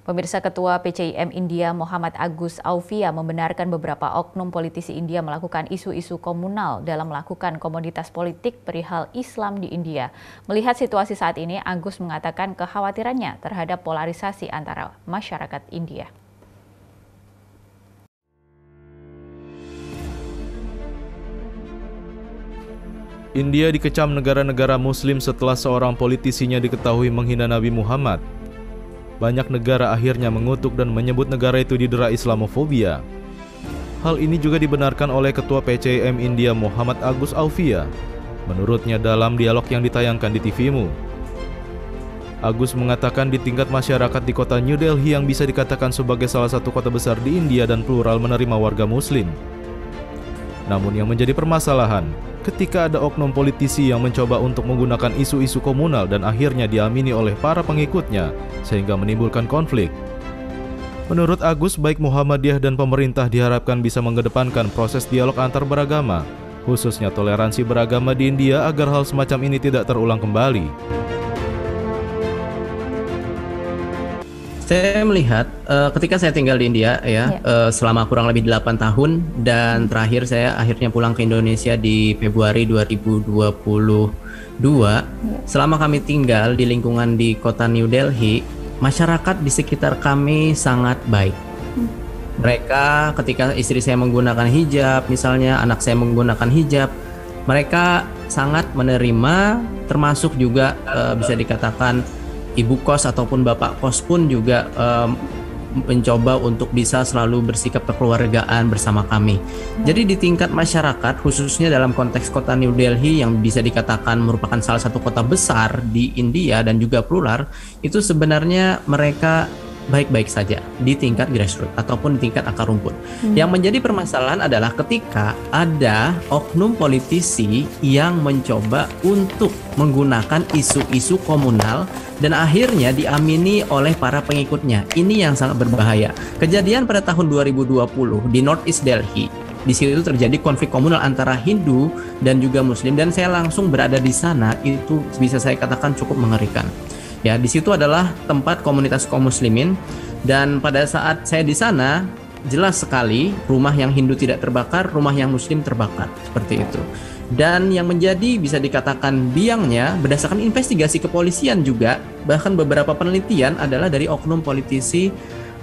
Pemirsa, Ketua PCIM India Muhammad Agus Aufia membenarkan beberapa oknum politisi India melakukan isu-isu komunal dalam melakukan komoditas politik perihal Islam di India. Melihat situasi saat ini, Agus mengatakan kekhawatirannya terhadap polarisasi antara masyarakat India. India dikecam negara-negara Muslim setelah seorang politisinya diketahui menghina Nabi Muhammad. Banyak negara akhirnya mengutuk dan menyebut negara itu didera Islamofobia. Hal ini juga dibenarkan oleh Ketua PCIM India Muhammad Agus Aufia. Menurutnya dalam dialog yang ditayangkan di TV-mu. Agus mengatakan di tingkat masyarakat di kota New Delhi yang bisa dikatakan sebagai salah satu kota besar di India dan plural menerima warga Muslim. Namun yang menjadi permasalahan, ketika ada oknum politisi yang mencoba untuk menggunakan isu-isu komunal dan akhirnya diamini oleh para pengikutnya, sehingga menimbulkan konflik. Menurut Agus, baik Muhammadiyah dan pemerintah diharapkan bisa mengedepankan proses dialog antar beragama, khususnya toleransi beragama di India agar hal semacam ini tidak terulang kembali. Saya melihat ketika saya tinggal di India selama kurang lebih 8 tahun dan terakhir saya akhirnya pulang ke Indonesia di Februari 2022. Selama kami tinggal di lingkungan di kota New Delhi, masyarakat di sekitar kami sangat baik. Mereka ketika istri saya menggunakan hijab, misalnya anak saya menggunakan hijab, mereka sangat menerima, termasuk juga bisa dikatakan ibu kos ataupun bapak kos pun juga mencoba untuk bisa selalu bersikap kekeluargaan bersama kami. Jadi di tingkat masyarakat, khususnya dalam konteks kota New Delhi yang bisa dikatakan merupakan salah satu kota besar di India dan juga plural, itu sebenarnya mereka baik-baik saja di tingkat grassroots ataupun di tingkat akar rumput. Yang menjadi permasalahan adalah ketika ada oknum politisi yang mencoba untuk menggunakan isu-isu komunal dan akhirnya diamini oleh para pengikutnya. Ini yang sangat berbahaya. Kejadian pada tahun 2020 di Northeast Delhi. Di situ terjadi konflik komunal antara Hindu dan juga Muslim dan saya langsung berada di sana. Itu bisa saya katakan cukup mengerikan. Ya, di situ adalah tempat komunitas kaum muslimin dan pada saat saya di sana jelas sekali rumah yang Hindu tidak terbakar, rumah yang Muslim terbakar, seperti itu. Dan yang menjadi bisa dikatakan biangnya berdasarkan investigasi kepolisian juga, bahkan beberapa penelitian adalah dari oknum politisi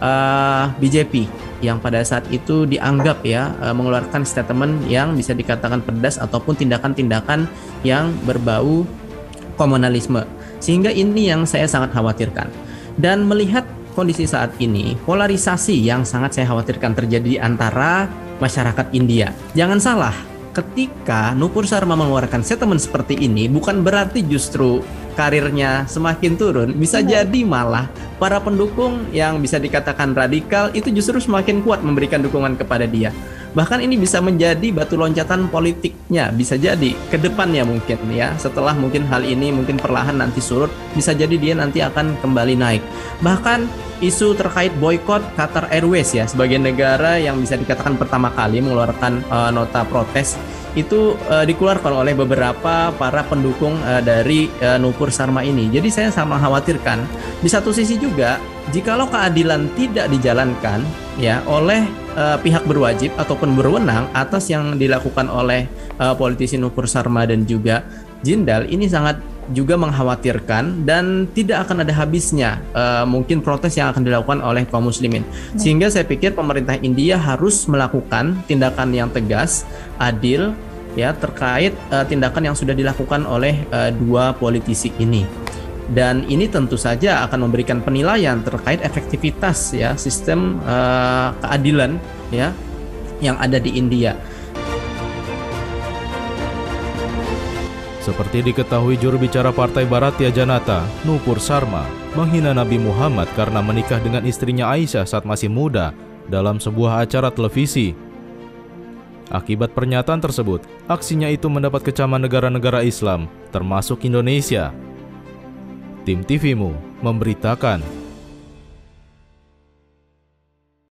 BJP yang pada saat itu dianggap mengeluarkan statement yang bisa dikatakan pedas ataupun tindakan-tindakan yang berbau komunalisme. Sehingga ini yang saya sangat khawatirkan. Dan melihat kondisi saat ini, polarisasi yang sangat saya khawatirkan terjadi antara masyarakat India. Jangan salah, ketika Nupur Sharma mengeluarkan statement seperti ini, bukan berarti justru karirnya semakin turun. Bisa jadi malah para pendukung yang bisa dikatakan radikal itu justru semakin kuat memberikan dukungan kepada dia. Bahkan ini bisa menjadi batu loncatan politiknya, bisa jadi ke depannya mungkin setelah mungkin hal ini mungkin perlahan nanti surut, bisa jadi dia nanti akan kembali naik. Bahkan isu terkait boykot Qatar Airways sebagai negara yang bisa dikatakan pertama kali mengeluarkan nota protes itu dikeluarkan oleh beberapa para pendukung dari Nupur Sharma ini. Jadi saya sangat mengkhawatirkan di satu sisi juga jikalau keadilan tidak dijalankan oleh pihak berwajib ataupun berwenang atas yang dilakukan oleh politisi Nupur Sharma dan juga Jindal, ini sangat juga mengkhawatirkan dan tidak akan ada habisnya mungkin protes yang akan dilakukan oleh kaum muslimin. Sehingga saya pikir pemerintah India harus melakukan tindakan yang tegas, adil terkait tindakan yang sudah dilakukan oleh dua politisi ini. Dan ini tentu saja akan memberikan penilaian terkait efektivitas sistem keadilan yang ada di India. Seperti diketahui juru bicara Partai Bharatiya Janata, Nupur Sharma, menghina Nabi Muhammad karena menikah dengan istrinya Aisyah saat masih muda dalam sebuah acara televisi. Akibat pernyataan tersebut, aksinya itu mendapat kecaman negara-negara Islam, termasuk Indonesia. Tim TV-mu memberitakan.